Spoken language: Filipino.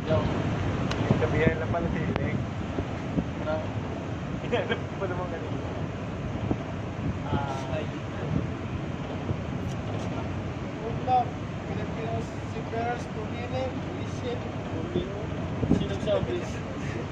Yung Sabihan lang pala si Ileng. Hinanap ko pa naman kanina. Ulam, Filipino seafarers, Pumili, Visit, Pumili. Sinong sabi?